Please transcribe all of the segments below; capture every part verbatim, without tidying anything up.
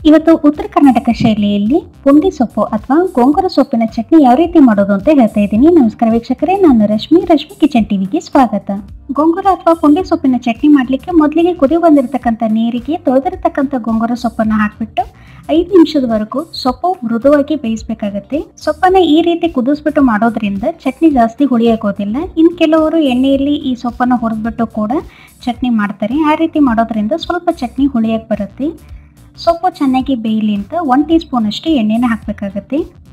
ಇವತ್ತು ಉತ್ತರ ಕರ್ನಾಟಕ ಶೈಲಿಯಲ್ಲಿ ಪುಂಡಿ ಸೊಪ್ಪು ಅಥವಾ ಗೋಂಗೂರ ಸೊಪ್ಪಿನ ಚಟ್ನಿ ಯಾವ ರೀತಿ ಮಾಡೋದು ಅಂತ ಹೇಳ್ತಾ ಇದ್ದೀನಿ. ನಮಸ್ಕಾರ ವೀಕ್ಷಕರೇ, ನಾನು ರಶ್ಮಿ ರಶ್ಮಿ ಕಿಚನ್ ಟಿವಿಗೆ ಸ್ವಾಗತ. ಗೋಂಗೂರ ಅಥವಾ ಪುಂಡಿ ಸೊಪ್ಪಿನ ಚಟ್ನಿ ಮಾಡಲಿಕ್ಕೆ ಮೊದಲಿಗೆ ಕುದಿ ಬಂದಿರತಕ್ಕಂಥ ನೀರಿಗೆ ತೊಳೆದಿರತಕ್ಕಂಥ ಗೋಂಗೂರ ಸೊಪ್ಪನ್ನು ಹಾಕಿಬಿಟ್ಟು ಐದು ನಿಮಿಷದವರೆಗೂ ಸೊಪ್ಪು ಮೃದುವಾಗಿ ಬೇಯಿಸಬೇಕಾಗತ್ತೆ. ಸೊಪ್ಪನ್ನ ಈ ರೀತಿ ಕುದಿಸ್ಬಿಟ್ಟು ಮಾಡೋದ್ರಿಂದ ಚಟ್ನಿ ಜಾಸ್ತಿ ಹುಳಿ ಆಗೋದಿಲ್ಲ. ಇನ್ನು ಕೆಲವರು ಎಣ್ಣೆಯಲ್ಲಿ ಈ ಸೊಪ್ಪನ್ನು ಹುರಿದ್ಬಿಟ್ಟು ಕೂಡ ಚಟ್ನಿ ಮಾಡ್ತಾರೆ. ಆ ರೀತಿ ಮಾಡೋದ್ರಿಂದ ಸ್ವಲ್ಪ ಚಟ್ನಿ ಹುಳಿಯಾಗಿ ಬರುತ್ತೆ. ಸೊಪ್ಪು ಚೆನ್ನಾಗಿ ಬೇಯಲಿ ಅಂತ ಒನ್ ಟೀ ಸ್ಪೂನ್ ಅಷ್ಟು ಎಣ್ಣೆನ ಹಾಕಬೇಕಾಗತ್ತೆ.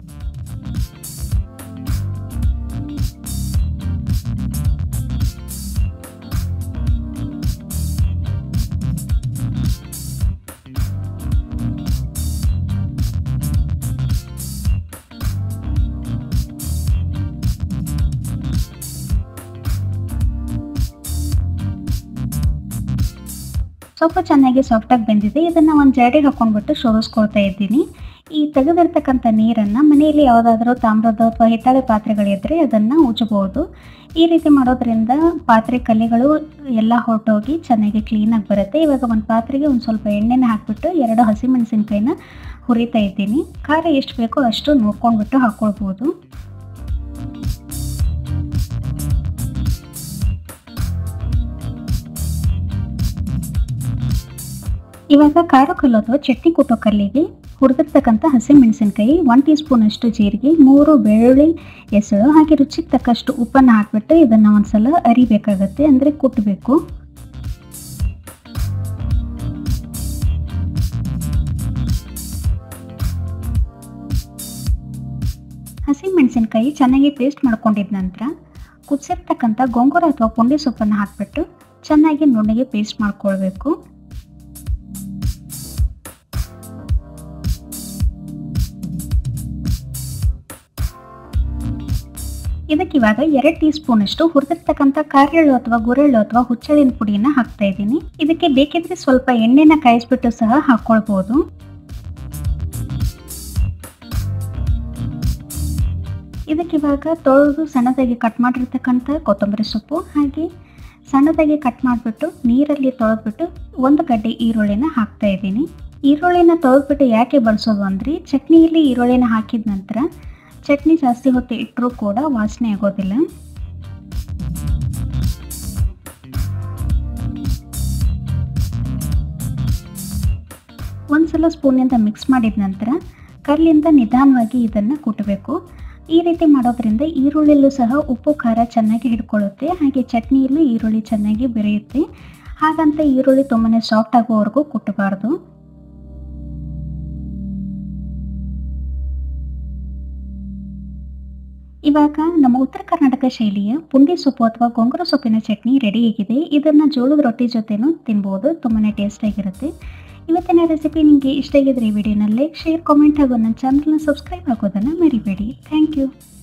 ಸೊಪ್ಪು ಚೆನ್ನಾಗಿ ಸಾಫ್ಟಾಗಿ ಬೆಂದಿದೆ. ಇದನ್ನು ಒಂದು ಜರಡಿಗೆ ಹಾಕೊಂಡ್ಬಿಟ್ಟು ಶೋಧಿಸ್ಕೊಳ್ತಾ ಇದ್ದೀನಿ. ಈ ತೆಗೆದಿರ್ತಕ್ಕಂಥ ನೀರನ್ನು ಮನೆಯಲ್ಲಿ ಯಾವುದಾದ್ರೂ ತಾಮ್ರದ ಅಥವಾ ಹಿತ್ತಾಳೆ ಪಾತ್ರೆಗಳಿದ್ದರೆ ಅದನ್ನು ಉಜ್ಜಬಹುದು. ಈ ರೀತಿ ಮಾಡೋದ್ರಿಂದ ಪಾತ್ರೆ ಕಲ್ಲಿಗಳು ಎಲ್ಲ ಹೊರಟೋಗಿ ಚೆನ್ನಾಗಿ ಕ್ಲೀನಾಗಿ ಬರುತ್ತೆ. ಇವಾಗ ಒಂದು ಪಾತ್ರೆಗೆ ಒಂದು ಸ್ವಲ್ಪ ಎಣ್ಣೆನ ಹಾಕಿಬಿಟ್ಟು ಎರಡು ಹಸಿಮೆಣಸಿನ್ಕಾಯಿನ ಹುರಿತಾ ಇದ್ದೀನಿ. ಖಾರ ಎಷ್ಟು ಬೇಕೋ ಅಷ್ಟು ನೋಡ್ಕೊಂಡ್ಬಿಟ್ಟು ಹಾಕ್ಕೊಳ್ಬೋದು. ಇವಾಗ ಖಾರ ಕಲ್ಲು ಅಥವಾ ಚಟ್ನಿ ಕುಟ್ಟೋ ಕಲ್ಲಿಗೆ ಹುರಿದಿರ್ತಕ್ಕಂಥ ಹಸಿಮೆಣಸಿನ್ಕಾಯಿ, ಒನ್ ಟೀ ಸ್ಪೂನ್ ಅಷ್ಟು ಜೀರಿಗೆ, ಮೂರು ಬೆಳ್ಳುಳ್ಳಿ ಎಸಳು, ಹಾಗೆ ರುಚಿಗೆ ತಕ್ಕಷ್ಟು ಉಪ್ಪನ್ನು ಹಾಕಿಬಿಟ್ಟು ಇದನ್ನು ಒಂದ್ಸಲ ಅರಿಬೇಕಾಗತ್ತೆ, ಅಂದರೆ ಕುಟ್ಟಬೇಕು. ಹಸಿಮೆಣಸಿನ್ಕಾಯಿ ಚೆನ್ನಾಗಿ ಪೇಸ್ಟ್ ಮಾಡ್ಕೊಂಡಿದ ನಂತರ ಕುದಿಸಿರ್ತಕ್ಕಂಥ ಗೋಂಗೂರ ಅಥವಾ ಪುಂಡಿ ಸೊಪ್ಪನ್ನು ಹಾಕಿಬಿಟ್ಟು ಚೆನ್ನಾಗಿ ನುಣ್ಣಗೆ ಪೇಸ್ಟ್ ಮಾಡ್ಕೊಳ್ಬೇಕು. ಇದಕ್ಕಿವಾಗ ಎರಡು ಟೀ ಸ್ಪೂನ್ ಅಷ್ಟು ಹುರಿದಿರ್ತಕ್ಕಂಥ ಕಾರೆಳ್ಳು ಅಥವಾ ಗುರೆಳ್ಳು ಅಥವಾ ಹುಚ್ಚಳಿನ ಪುಡಿನ ಹಾಕ್ತಾ ಇದ್ದೀನಿ. ಇದಕ್ಕೆ ಬೇಕಿದ್ರೆ ಸ್ವಲ್ಪ ಎಣ್ಣೆನ ಕಾಯಿಸ್ಬಿಟ್ಟು ಸಹ ಹಾಕ್ಕೊಳ್ಬೋದು. ಇದಕ್ಕಿವಾಗ ತೊಳೆದು ಸಣ್ಣದಾಗಿ ಕಟ್ ಮಾಡಿರ್ತಕ್ಕಂಥ ಕೊತ್ತಂಬರಿ ಸೊಪ್ಪು, ಹಾಗೆ ಸಣ್ಣದಾಗಿ ಕಟ್ ಮಾಡಿಬಿಟ್ಟು ನೀರಲ್ಲಿ ತೊಳೆದ್ಬಿಟ್ಟು ಒಂದು ಗಡ್ಡೆ ಈರುಳ್ಳಿನ ಹಾಕ್ತಾ ಇದ್ದೀನಿ. ಈರುಳ್ಳಿನ ತೊಳೆದ್ಬಿಟ್ಟು ಯಾಕೆ ಬಳಸೋದು ಅಂದರೆ ಚಟ್ನಿಯಲ್ಲಿ ಈರುಳ್ಳಿನ ಹಾಕಿದ ನಂತರ ಚಟ್ನಿ ಜಾಸ್ತಿ ಹೊತ್ತು ಇಟ್ಟರೂ ಕೂಡ ವಾಸನೆ ಆಗೋದಿಲ್ಲ. ಒಂದ್ಸಲ ಸ್ಪೂನಿಂದ ಮಿಕ್ಸ್ ಮಾಡಿದ ನಂತರ ಕಲ್ಲಿಂದ ನಿಧಾನವಾಗಿ ಇದನ್ನು ಕುಟ್ಟಬೇಕು. ಈ ರೀತಿ ಮಾಡೋದ್ರಿಂದ ಈರುಳ್ಳಿಯಲ್ಲೂ ಸಹ ಉಪ್ಪು ಖಾರ ಚೆನ್ನಾಗಿ ಹಿಡ್ಕೊಳ್ಳುತ್ತೆ, ಹಾಗೆ ಚಟ್ನಿಯಲ್ಲೂ ಈರುಳ್ಳಿ ಚೆನ್ನಾಗಿ ಬೆರೆಯುತ್ತೆ. ಹಾಗಂತ ಈರುಳ್ಳಿ ತುಂಬಾ ಸಾಫ್ಟ್ ಆಗೋವರೆಗೂ ಕುಟ್ಟಬಾರ್ದು. ಇವಾಗ ನಮ್ಮ ಉತ್ತರ ಕರ್ನಾಟಕ ಶೈಲಿಯ ಪುಂಡಿ ಸೊಪ್ಪು ಅಥವಾ ಗೋಂಗೂರ ಸೊಪ್ಪಿನ ಚಟ್ನಿ ರೆಡಿ ಆಗಿದೆ. ಇದನ್ನು ಜೋಳದ ರೊಟ್ಟಿ ಜೊತೆನೂ ತಿನ್ಬೋದು, ತುಂಬಾ ಟೇಸ್ಟಾಗಿರುತ್ತೆ. ಇವತ್ತಿನ ರೆಸಿಪಿ ನಿಮಗೆ ಇಷ್ಟ ಆಗಿದ್ರೆ ಈ ವಿಡಿಯೋನ ಲೈಕ್, ಶೇರ್, ಕಾಮೆಂಟ್ ಹಾಗೂ ನನ್ನ ಚಾನಲ್ನ ಸಬ್ಸ್ಕ್ರೈಬ್ ಆಗೋದನ್ನು ಮರಿಬೇಡಿ. Thank you.